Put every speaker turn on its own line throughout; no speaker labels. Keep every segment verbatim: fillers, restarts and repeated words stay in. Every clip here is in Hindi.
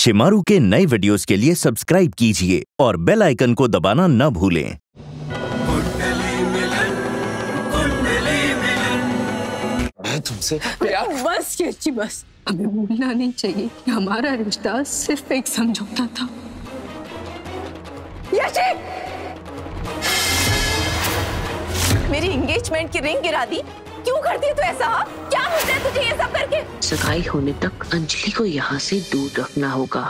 शेमारू के नए वीडियोस के लिए सब्सक्राइब कीजिए और बेल आइकन को दबाना न भूलें।
कुंडली मिलन, कुंडली मिलन।
मैं तुमसे
बस ये बस, हमें भूलना नहीं चाहिए कि हमारा रिश्ता सिर्फ एक समझौता था। यशी! मेरी एंगेजमेंट की रिंग गिरा दी। क्यों करती है तू ऐसा? क्या होता है तुझे ये सब करके?
सगाई होने तक अंजलि को यहाँ से दूर रखना होगा।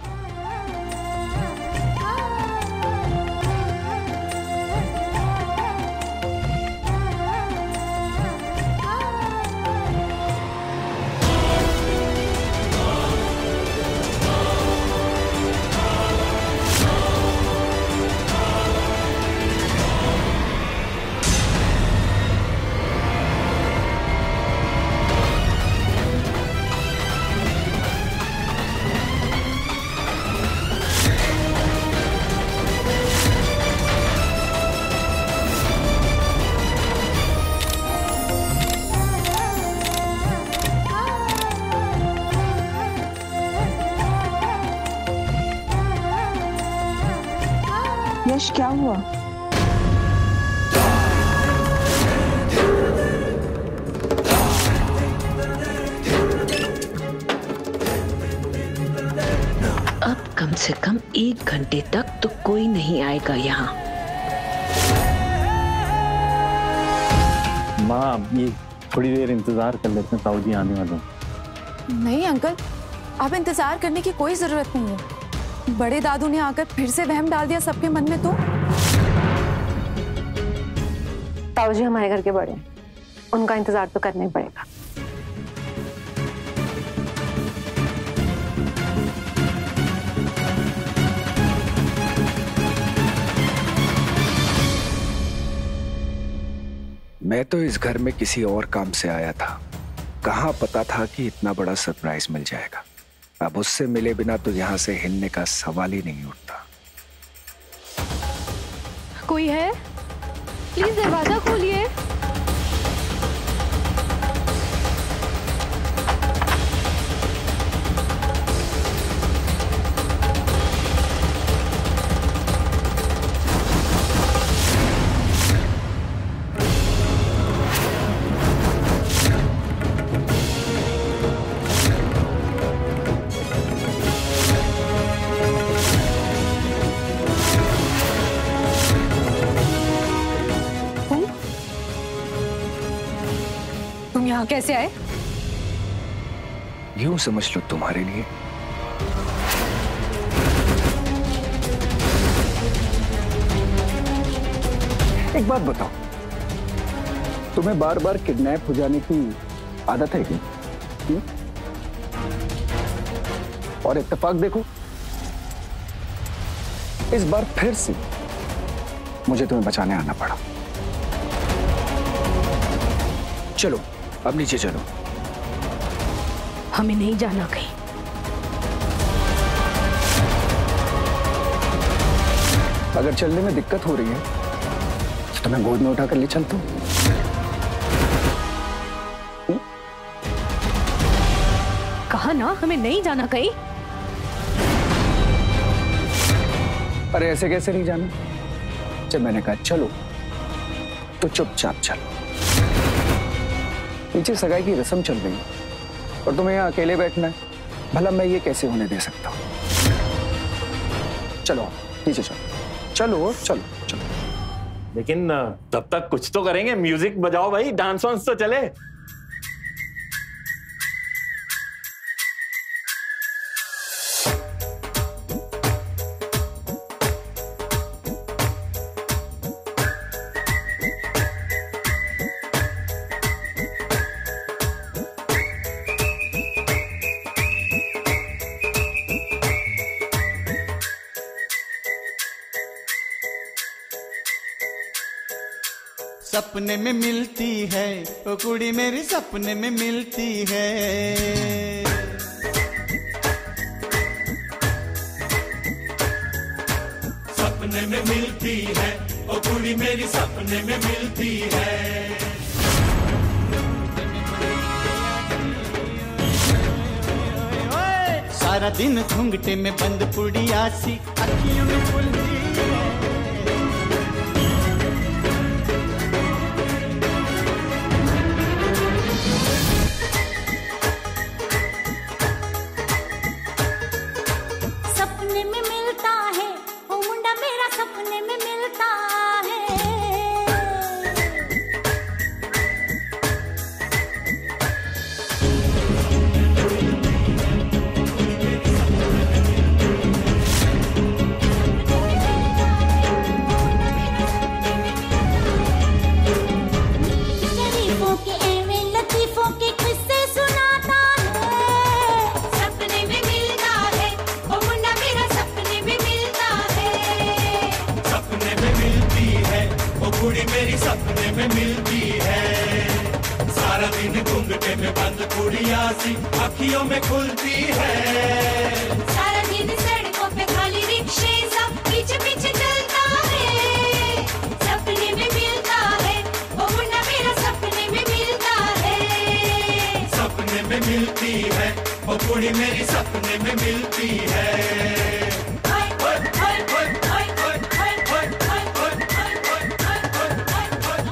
यश, क्या हुआ?
अब कम से कम एक घंटे तक तो कोई नहीं आएगा यहाँ।
माँ, ये थोड़ी देर इंतजार कर लेते हैं, ताऊ जी आने वाले हैं।
नहीं अंकल, अब इंतजार करने की कोई जरूरत नहीं है। बड़े दादू ने आकर फिर से वहम डाल दिया सबके मन में तो।
ताऊ जी हमारे घर के बड़े हैं, उनका इंतजार तो करना ही पड़ेगा।
मैं तो इस घर में किसी और काम से आया था, कहाँ पता था कि इतना बड़ा सरप्राइज मिल जाएगा। अब उससे मिले बिना तो यहाँ से हिलने का सवाल ही नहीं उठता।
कोई है? प्लीज दरवाजा खोलिए।
यहाँ कैसे आए?
यूं समझ लो तुम्हारे लिए। एक बात बताओ, तुम्हें बार बार किडनैप हो जाने की आदत है क्या? और इत्तेफाक देखो, इस बार फिर से मुझे तुम्हें बचाने आना पड़ा। चलो अब नीचे चलो।
हमें नहीं जाना कहीं।
अगर चलने में दिक्कत हो रही है तो मैं गोद में उठाकर ले चलता हूं।
कहा ना हमें नहीं जाना कहीं।
अरे ऐसे कैसे नहीं जाना? जब मैंने कहा चलो तो चुपचाप चलो। नीचे सगाई की रस्म चल रही है और तुम्हें यहाँ अकेले बैठना है। भला मैं ये कैसे होने दे सकता हूँ? चलो नीचे चलो, चलो चलो चलो।
लेकिन तब तक कुछ तो करेंगे। म्यूजिक बजाओ भाई, डांस वांस तो चले।
सपने में मिलती है ओ कुड़ी मेरी, सपने में मिलती है। सपने में मिलती है ओ कुड़ी मेरी, सपने में मिलती है।
सारा दिन घूंघटे में बंद पुड़िया सी अखियों में खुलती है।
सपने में मिलता है ओ मुंडा मेरा, सपने में मिलता है। शरीफों के एवे लतीफों के किस्से सुनाता है। सपने में मिलता है ओ मुंडा मेरा, सपने में मिलता है।
सपने में मिलती है वो कुड़ी मेरी, सपने में मिलती है। सारा दिन घूंघटे में बंद कुड़िया सी अखियों में खुलती है।
सारा दिन सड़कों पे खाली रिक्शे सा पीछे पीछे चलता है। सपने में मिलता है ओ मुंडा मेरा, सपने में मिलता है।
सपने में मिलती है वो कुड़ी मेरी, सपने में मिलती है।
हाय हाय हाय हाय हाय हाय हाय हाय हाय हाय हाय हाय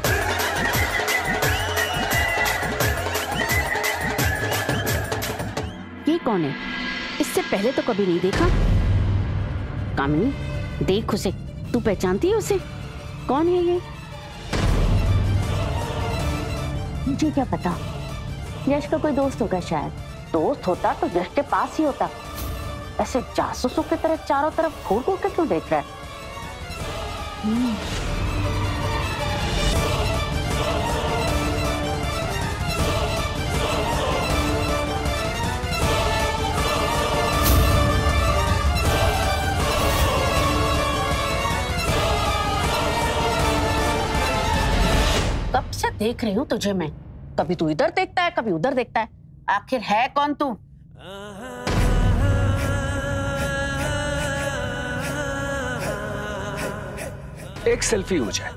हाय।
ये कौन है? इससे पहले तो कभी नहीं देखा। कामिनी, देख उसे। तू पहचानती है उसे? कौन है ये?
मुझे क्या पता, यश का कोई दोस्त होगा शायद। दोस्त होता तो यश के पास ही होता। ऐसे जासूसों की तरह चारों तरफ घूर घूर के क्यों देख रहा है? हम्म।
कब से देख रही हूँ तुझे मैं। कभी तू इधर देखता है, कभी उधर देखता है। आखिर है कौन तू?
एक सेल्फी हो जाए।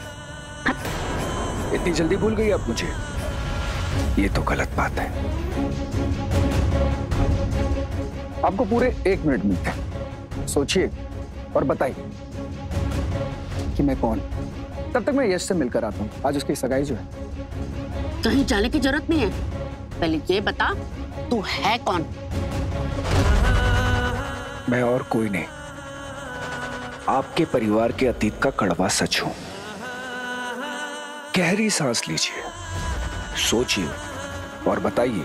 इतनी जल्दी भूल गई आप मुझे? ये तो गलत बात है। आपको पूरे एक मिनट मिलते हैं, सोचिए और बताइए कि मैं कौन। तब तक मैं यश से मिलकर आता हूँ। आज उसकी सगाई जो है।
कहीं जाने की जरूरत नहीं है, पहले ये बता तू है कौन?
मैं और कोई नहीं, आपके परिवार के अतीत का कड़वा सच हूं। गहरी सांस लीजिए, सोचिए और बताइए,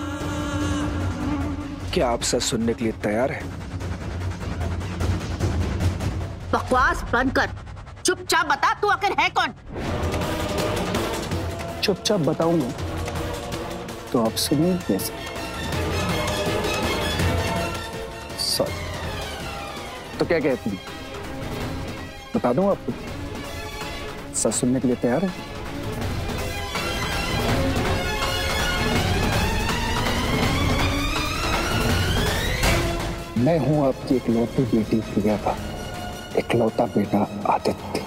क्या आप सच सुनने के लिए तैयार हैं?
बकवास बंद कर, चुपचाप बता तू आखिर है कौन?
चुपचाप बताऊंगा तो आप सुनिए कैसे? सॉरी, तो क्या कहती हैं? बता दूं आपको? सच सुनने के लिए तैयार है? मैं हूं आपकी इकलौती बेटी प्रिया का इकलौता बेटा आदित्य।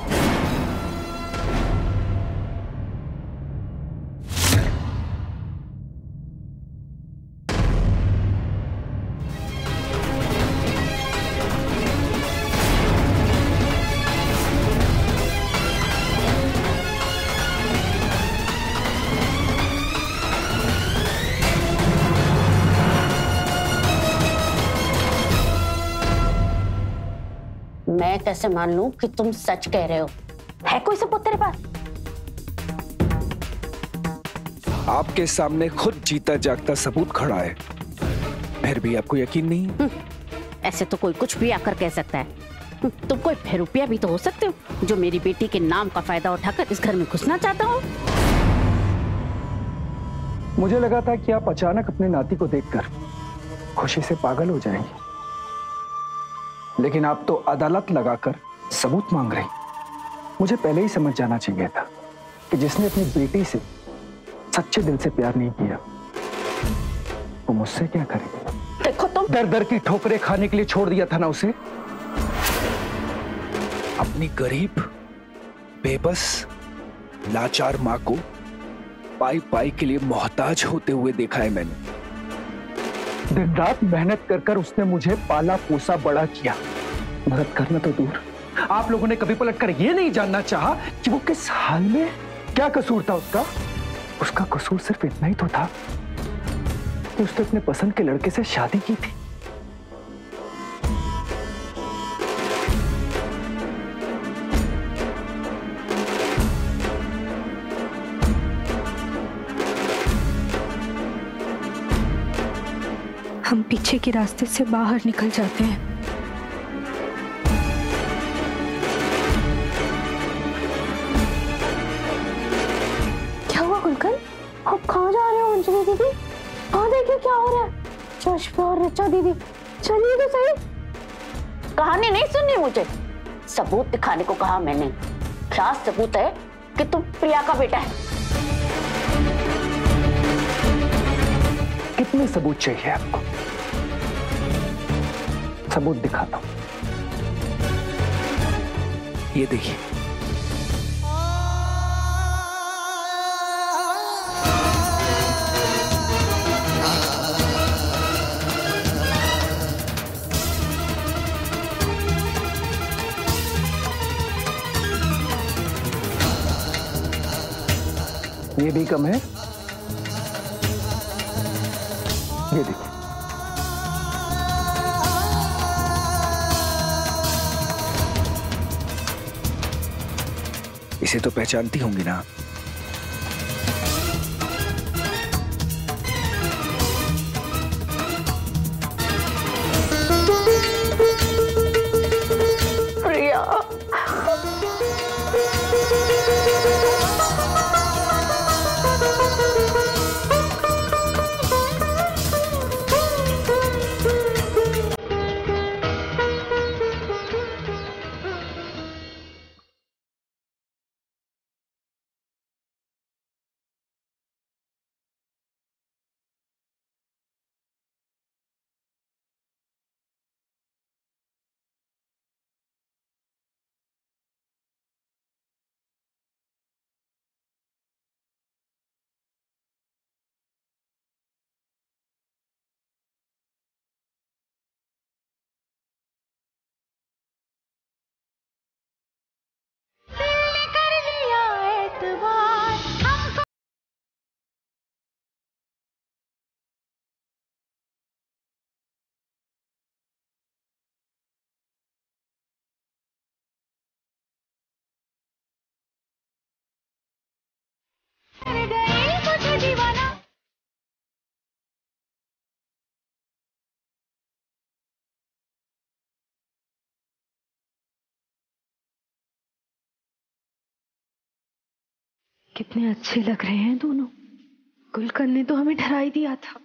मैं कैसे मान लूं कि तुम सच कह रहे हो? है कोई सबूत तेरे पास?
आपके सामने खुद जीता जागता सबूत खड़ा है, फिर भी आपको यकीन नहीं है?
ऐसे तो कोई कुछ भी आकर कह सकता है। तुम कोई फेरुपिया भी तो हो सकते हो जो मेरी बेटी के नाम का फायदा उठाकर इस घर में घुसना चाहता हो।
मुझे लगा था कि आप अचानक अपने नाती को देखकर खुशी से पागल हो जाएंगे, लेकिन आप तो अदालत लगाकर सबूत मांग रही। मुझे पहले ही समझ जाना चाहिए था कि जिसने अपनी बेटी से सच्चे दिल से प्यार नहीं किया वो मुझसे क्या करेगी।
देखो तुम
दर दर की ठोकरें खाने के लिए छोड़ दिया था ना उसे। अपनी गरीब बेबस लाचार मां को पाई पाई के लिए मोहताज होते हुए देखा है मैंने। दिन रात मेहनत कर कर उसने मुझे पाला पोसा बड़ा किया। मदद करना तो दूर, आप लोगों ने कभी पलट कर ये नहीं जानना चाहा कि वो किस हाल में, क्या कसूर था उसका। उसका कसूर सिर्फ इतना ही तो था कि उसने अपने पसंद के लड़के से शादी की थी।
हम पीछे के रास्ते से बाहर निकल जाते हैं। क्या हुआ गुलकन? आप कहाँ जा रहे हो अंजलि दीदी? हाँ देखिए क्या हो रहा है। यश और रिचा दीदी, चलिए तो सही।
कहानी नहीं सुननी मुझे, सबूत दिखाने को कहा मैंने। क्या सबूत है कि तुम प्रिया का बेटा है?
कितने सबूत चाहिए आपको? सबूत दिखाता हूं, ये देखिए। ये भी कम है, ये देखिए। इसे तो पहचानती होंगी ना?
प्रिया,
कितने अच्छे लग रहे हैं दोनों। गुलकन ने तो हमें डरा ही दिया था।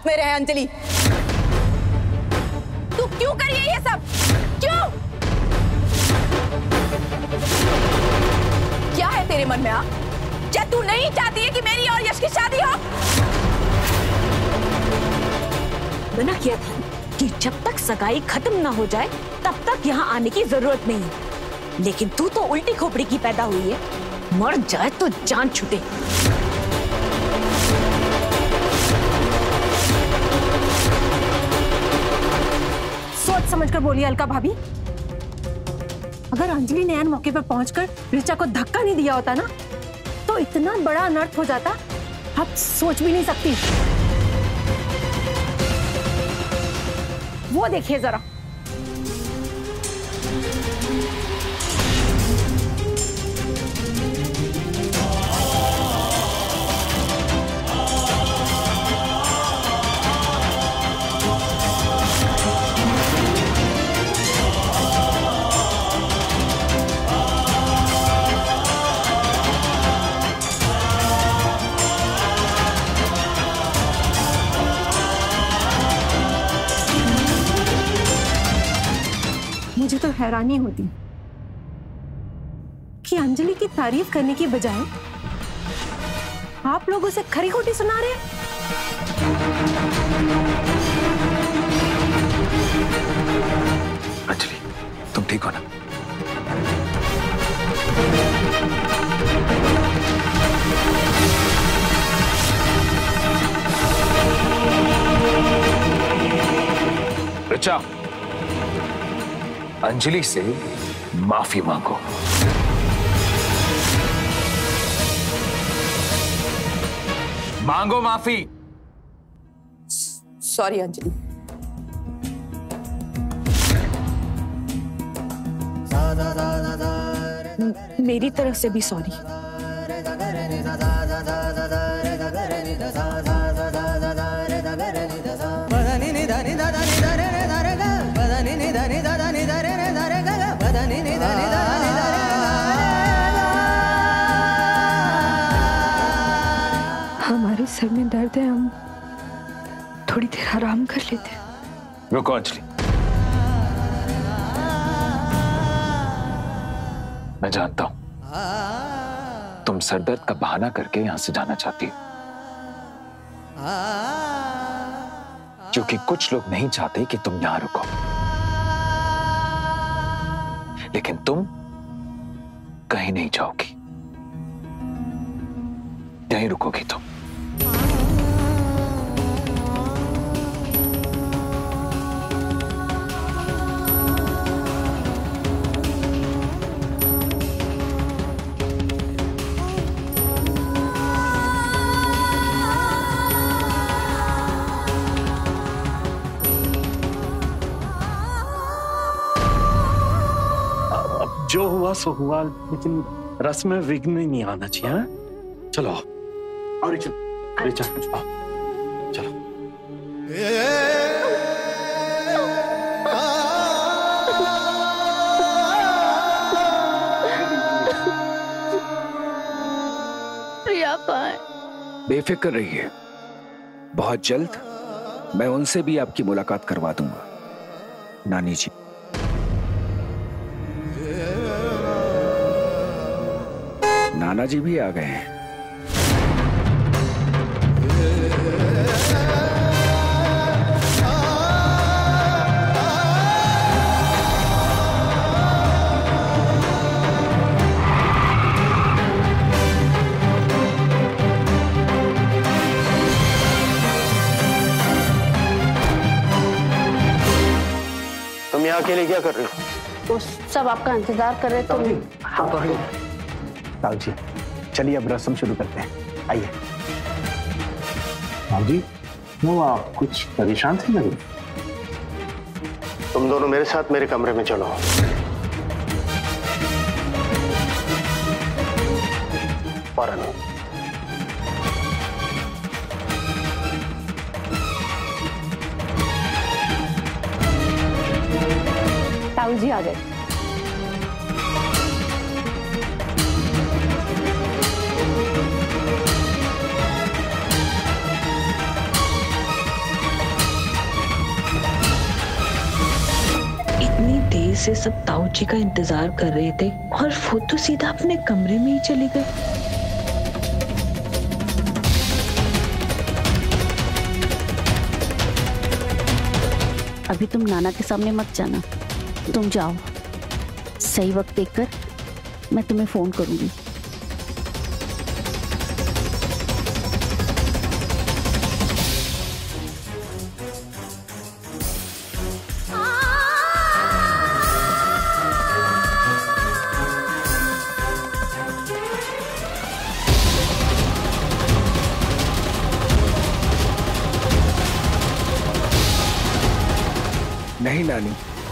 में रहे अंजलि। तू क्यों कर रही है ये सब? क्यों? क्या है तेरे मन में? आ क्या तू नहीं चाहती है कि मेरी और यश की शादी हो?
मना किया था कि जब तक सगाई खत्म ना हो जाए तब तक यहाँ आने की जरूरत नहीं है, लेकिन तू तो उल्टी खोपड़ी की पैदा हुई है, मर जाए तो जान छूटे।
सोच समझ कर बोलिए अलका भाभी। अगर अंजलि ने ऐन मौके पर पहुंचकर ऋचा को धक्का नहीं दिया होता ना, तो इतना बड़ा अनर्थ हो जाता, आप सोच भी नहीं सकती। वो देखिए जरा, मुझे तो हैरानी होती कि अंजलि की तारीफ करने की बजाय आप लोग उसे खरी खोटी सुना रहे हैं।
अंजलि, तुम ठीक हो ना? ऋचा, अंजलि से माफी मांगो। मांगो माफी।
सॉरी अंजलि।
मेरी तरफ से भी सॉरी।
हमारे सर में दर्द है, हम थोड़ी देर आराम कर लेते हैं।
रुको अंजलि, मैं जानता हूं तुम सरदर्द का बहाना करके यहां से जाना चाहती हो, क्योंकि कुछ लोग नहीं चाहते कि तुम यहां रुको, लेकिन तुम कहीं नहीं जाओगी, यहीं रुकोगी तुम।
जो हुआ सो हुआ, लेकिन रस्म में विघ्न नहीं आना चाहिए। हाँ? चलो और रिचा, रिचा आओ, चलो।
प्रिया कहाँ है?
बेफिक्र रहिए, बहुत जल्द मैं उनसे भी आपकी मुलाकात करवा दूंगा। नानी जी, नाना जी भी आ गए हैं।
तुम यहाँ अकेले क्या कर रहे हो?
वो सब आपका इंतजार कर रहे तो
हाँ तो ताऊ जी, चलिए अब रस्म शुरू करते हैं, आइए।
ताऊ जी, वो आप कुछ परेशान थे लगे?
तुम दोनों मेरे साथ मेरे कमरे में चलो। फौरन।
ताऊ जी आ गए।
से सब ताऊ जी का इंतजार कर रहे थे और वो तो सीधा अपने कमरे में ही चले गए।
अभी तुम नाना के सामने मत जाना, तुम जाओ, सही वक्त देखकर मैं तुम्हें फोन करूंगी।
नहीं नानी,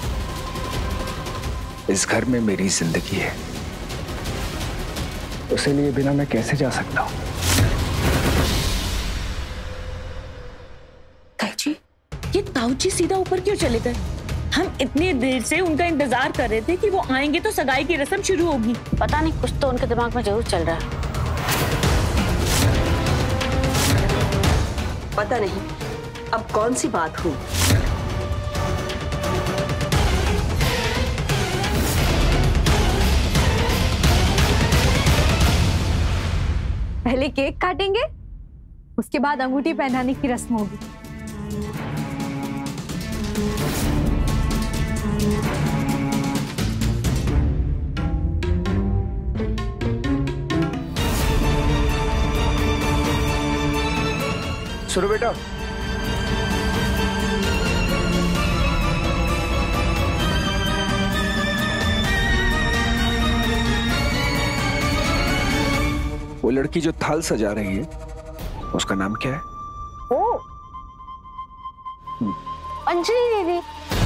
इस घर में मेरी जिंदगी है, उसे लिए बिना मैं कैसे जा सकता हूं?
ताऊ जी, ये ताऊ जी सीधा ऊपर क्यों चले गए? हम इतनी देर से उनका इंतजार कर रहे थे कि वो आएंगे तो सगाई की रस्म शुरू होगी।
पता नहीं, कुछ तो उनके दिमाग में जरूर चल रहा है।
पता नहीं अब कौन सी बात हुई।
पहले केक काटेंगे, उसके बाद अंगूठी पहनाने की रस्म होगी।
सुनो बेटा, वो लड़की जो थाल सजा रही है उसका नाम क्या है?
ओ, अंजलि दीदी।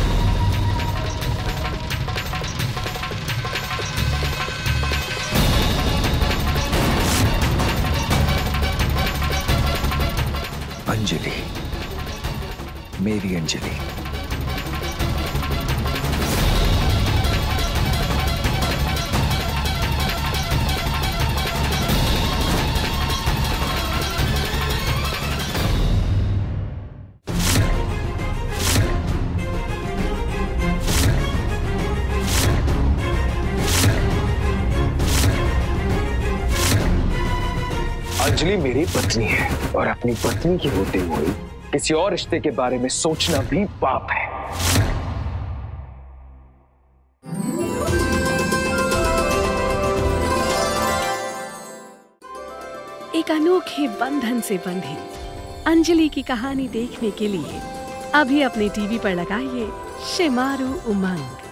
अंजलि, मेरी अंजलि। अंजलि मेरी पत्नी है और अपनी पत्नी की होते हुए किसी और रिश्ते के बारे में सोचना भी पाप है।
एक अनोखे बंधन से बंधी अंजलि की कहानी देखने के लिए अभी अपने टीवी पर लगाइए शेमारू उमंग।